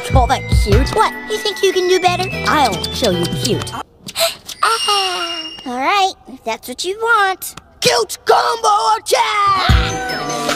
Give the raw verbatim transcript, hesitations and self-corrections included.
call that cute? What, you think you can do better? I'll show you cute. Ah, all right, if that's what you want. Cute combo attack!